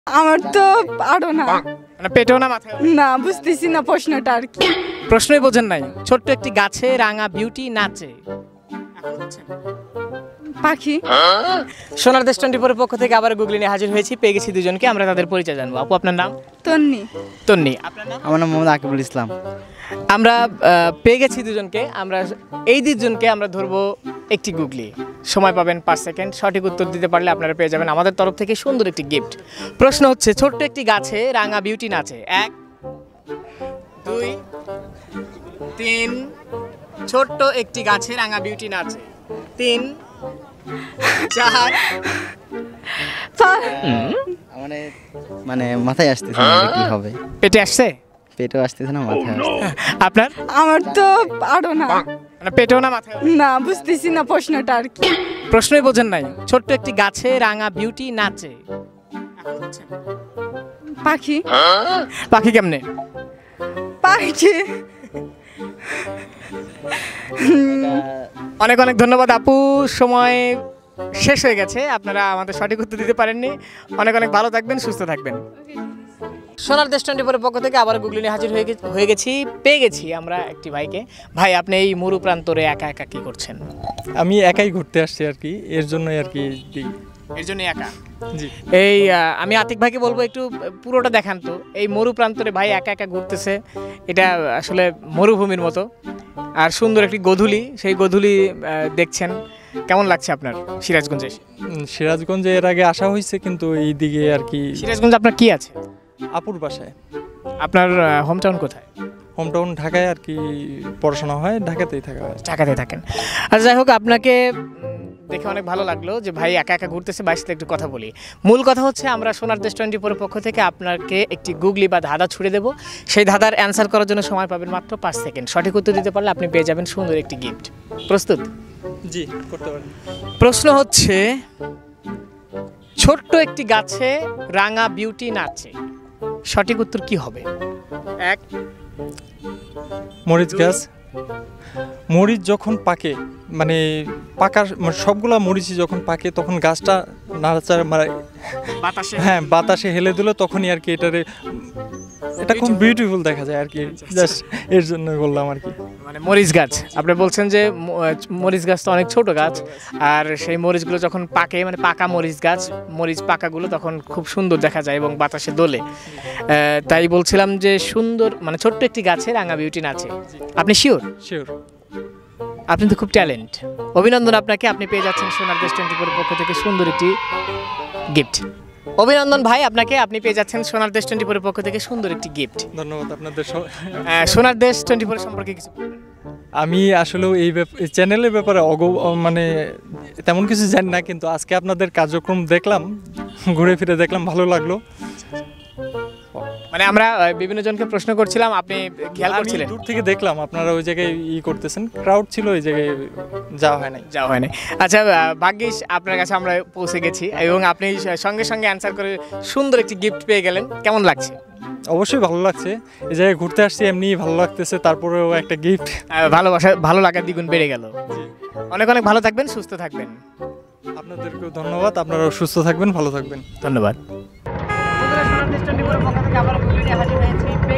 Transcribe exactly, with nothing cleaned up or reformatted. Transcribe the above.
আমার তো আরো না মানে পেটেও না মাথায় না বুঝতেছি না প্রশ্নটা আর কি। প্রশ্নই বোঝেন নাই। ছোট্ট একটি গাছে রাঙা বিউটি নাচে। পাখি। সোনার দেশ টোয়েন্টি ফোর পক্ষ থেকে আবার গুগলি নিয়ে হাজির হয়েছি, পেয়ে গেছি দুজনকে। আমরা তাদের পরিচয় জানবো। আপু, আপনার নাম? তন্নি। তন্নি। আপনার নাম? আমার নাম মোহাম্মদ আকিবুল ইসলাম। আমরা আহ, পেয়ে গেছি দুজনকে। আমরা এই দুজনকে আমরা ধরবো একটি গুগলি। সময় পাবেন পাঁচ সেকেন্ড। সঠিক উত্তর দিতে পারলে আপনারা পেয়ে যাবেন আমাদের তরফ থেকে সুন্দর একটি গিফট। প্রশ্ন হচ্ছে, ছোট্ট একটি গাছে রাঙা বিউটি নাচে। এক, দুই, তিন। ছোট্ট একটি গাছে রাঙা বিউটি নাচে। তিন, চার। মানে মানে মাথায় আসতেছে না যে কি হবে। পেটে আসছে? পেটেও আসতেছে না, মাথায় আসতেছে। আপনার? আমার তো আরো না মানে পেটেও না মাথায়? না বুঝতেছি না প্রশ্নটা আর কি। প্রশ্নই বোঝেন নাই। ছোট্ট একটি গাছে রাঙা বিউটি নাচে। পাখি। পাখি কেমনে? পাখি। অনেক অনেক ধন্যবাদ আপু, সময় শেষ হয়ে গেছে। আপনারা আমাদের সঠিক উত্তর দিতে পারেননি। অনেক অনেক ভালো থাকবেন, সুস্থ থাকবেন। সোনার দেশ টোয়েন্টি ফোরের পক্ষ থেকে আবার গুগলি নিয়ে হাজির হয়ে গে- হয়ে গেছি। পেয়ে গেছি আমরা একটি ভাইকে। ভাই, আপনি এই মরু প্রান্তরে একা একা কি করছেন? আমি একাই ঘুরতে আসছি আর কি, এর জন্যই আর কি দিই। এর জন্য একা? জি। এই আহ, আমি আতিক ভাইকে বলবো একটু পুরোটা দেখান তো। এই মরু প্রান্তরে ভাই একা একা ঘুরতেছে। এটা আসলে মরুভূমির মতো। আর সুন্দর একটি গোধূলি, সেই গোধূলি আহ, দেখছেন। কেমন লাগছে আপনার সিরাজগঞ্জে এসে? উম, সিরাজগঞ্জে এর আগে আসা হয়েছে, কিন্তু এই দিকে আর কি সিরাজগঞ্জে আপনার কি আছে? আপুর বাসায়। আপনার হোম টাউন কোথায়? হোম টাউন ঢাকায় আর কি, পড়াশোনা হয় ঢাকাতেই থাকা হয়। ঢাকাতে থাকেন। আচ্ছা, যাই হোক, আপনাকে উম, দেখে অনেক ভালো লাগলো যে ভাই একা একা ঘুরতেছে। ভাইয়ের সাথে একটু কথা বলি। মূল কথা হচ্ছে, আমরা সোনার দেশ টোয়েন্টি ফোরের পক্ষ থেকে আপনাকে একটি গুগলি বা ধাঁধা ছুড়ে দেবো। সেই ধাঁধার অ্যান্সার করার জন্য সময় পাবেন মাত্র পাঁচ সেকেন্ড। সঠিক উত্তর দিতে পারলে আপনি পেয়ে যাবেন সুন্দর একটি গিফট। প্রস্তুত? জি, করতে পারেন। প্রশ্ন হচ্ছে, ছোট্ট একটি গাছে রাঙা বিউটি নাচে। সঠিক উত্তর কি হবে? এক, মরিচ গাছ। মরিচ যখন পাকে, মানে পাকার মানে সবগুলা মরিচই যখন পাকে, তখন গাছটা নাড়াচাড়া মানে বাতাসে। হ্যাঁ বাতাসে হেলে দিল, তখনই আর কি এটারে এটা খুব বিউটিফুল দেখা যায় আর কি। জাস্ট এর জন্য বললাম আর কি। মানে মরিচ গাছ। আপনি বলছেন যে ম- মরিচ গাছ তো অনেক ছোট গাছ, আর সেই মরিচগুলো যখন পাকে, মানে পাকা মরিচ গাছ, মরিচ পাকাগুলো তখন খুব সুন্দর দেখা যায় এবং বাতাসে দোলে। আহ, তাই বলছিলাম যে সুন্দর, মানে ছোট্ট একটি গাছে রাঙা বিউটি নাচে। আপনি শিওর? শিওর। আপনি তো খুব ট্যালেন্ট। অভিনন্দন আপনাকে। আপনি পেয়ে যাচ্ছেন সোনার দেশ টোয়েন্টি ফোরের পক্ষ থেকে সুন্দর একটি গিফট। অভিনন্দন ভাই আপনাকে। আপনি পেয়ে যাচ্ছেন সোনার দেশ টোয়েন্টি ফোরের পক্ষ থেকে সুন্দর একটি গিফট। ধন্যবাদ আপনাদের সব। সোনার দেশ টোয়েন্টি ফোর সম্পর্কে কিছু বলবেন? আমি আসলে এই ব্যাপ- এই চ্যানেলের ব্যাপারে অগ মানে তেমন কিছু জানি না, কিন্তু আজকে আপনাদের কার্যক্রম দেখলাম, ঘুরে ফিরে দেখলাম, ভালো লাগলো। মানে আমরা আহ, বিভিন্ন জনকে প্রশ্ন করছিলাম, আপনি খেয়াল আমি করছিলেন? দূর থেকে দেখলাম আপনারা ওই জায়গায় ই করতেছেন, ক্রাউড ছিল ওই জায়গায়, যাওয়া হয় নাই। যাওয়া হয়নি। আচ্ছা, আহ, ভাগ্যিস আপনার কাছে আমরা পৌঁছে গেছি এবং আপনি সঙ্গে সঙ্গে অ্যান্সার করে সুন্দর একটি গিফট পেয়ে গেলেন। কেমন লাগছে? অবশ্যই ভালো লাগছে, এই জায়গায় ঘুরতে আসছি, এমনি ভালো লাগতেছে, তারপরেও একটা গিফট। আহ, ভালোবাসা, ভালো লাগার দ্বিগুণ বেড়ে গেল। অনেক অনেক ভালো থাকবেন, সুস্থ থাকবেন। আপনাদেরকেও ধন্যবাদ, আপনারাও সুস্থ থাকবেন, ভালো থাকবেন। ধন্যবাদ।